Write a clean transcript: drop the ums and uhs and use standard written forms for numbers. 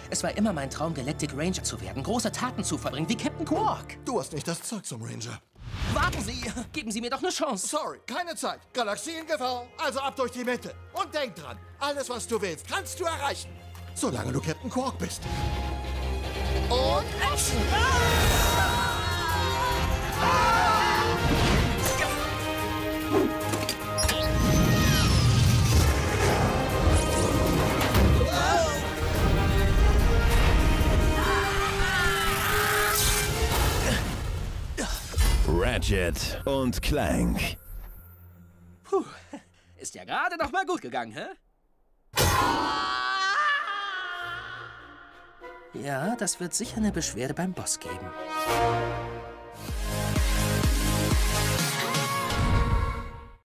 Es war immer mein Traum, Galactic Ranger zu werden, große Taten zu verbringen, wie Captain Quark. Du hast nicht das Zeug zum Ranger. Warten Sie, geben Sie mir doch eine Chance. Sorry, keine Zeit. Galaxie in Gefahr, also ab durch die Mitte. Und denk dran, alles, was du willst, kannst du erreichen. Solange du Captain Quark bist. Und Action! Ratchet und Clank. Puh, ist ja gerade noch mal gut gegangen, hä? Ja, das wird sicher eine Beschwerde beim Boss geben.